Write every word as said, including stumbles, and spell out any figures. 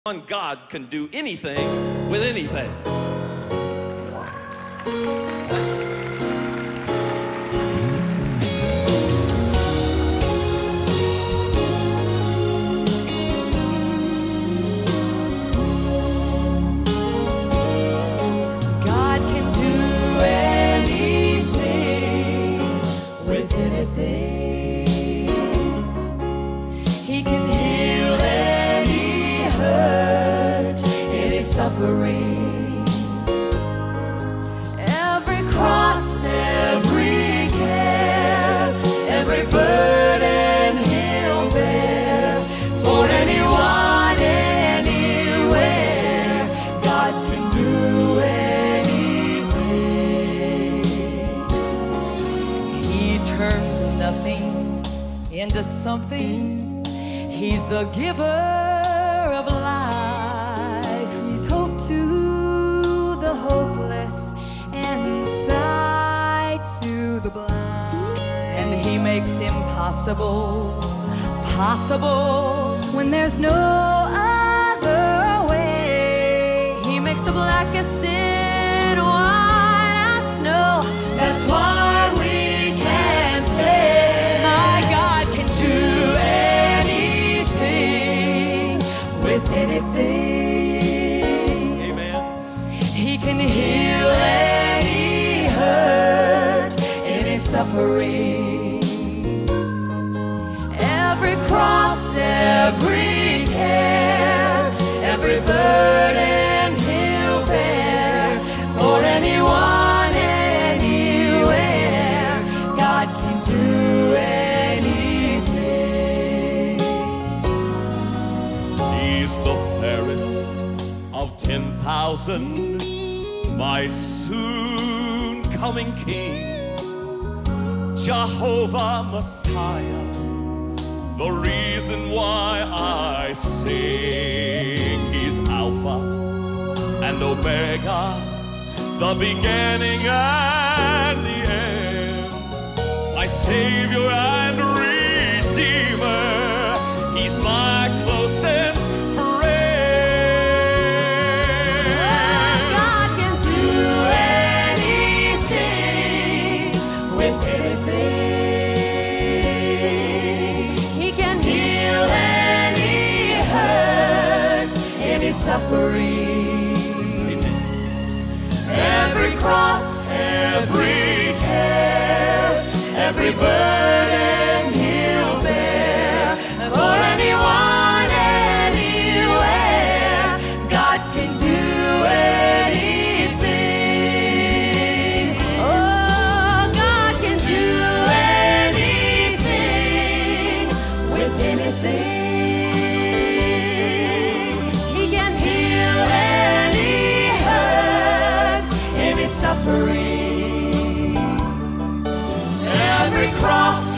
God can do anything with anything. God can do anything with anything. He can heal any hurt, any suffering, every cross, every care, every burden He'll bear for anyone, anywhere. God can do anything. He turns nothing into something. He's the giver of life. He's hope to the hopeless and sight to the blind. And He makes impossible possible when there's no other way. He makes the blackest sin white as snow. That's why we can say, my God can do anything with anything. Amen. He can heal any hurt, any suffering, every cross, every care, every burden He'll bear for anyone, anywhere. God can do anything. He's the fairest of ten thousand, my soon coming King, Jehovah Messiah, the reason why I sing. He's Alpha and Omega, the beginning and the end, my Savior and Redeemer. He's my closest friend. God can do anything with anything. He can heal any hurt, any suffering, every cross, every care, every burden He'll bear for anyone, anywhere. God can do anything. Oh, God can do anything with anything. He can heal any hurt, any suffering, every cross,